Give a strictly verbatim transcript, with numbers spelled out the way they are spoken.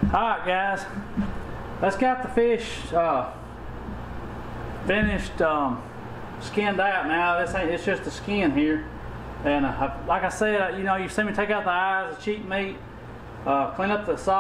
Alright guys, let's get the fish uh, finished um, skinned out now. This ain't, it's just the skin here. And uh, like I said, you know, you see me take out the eyes, the cheek meat, uh, clean up the salt.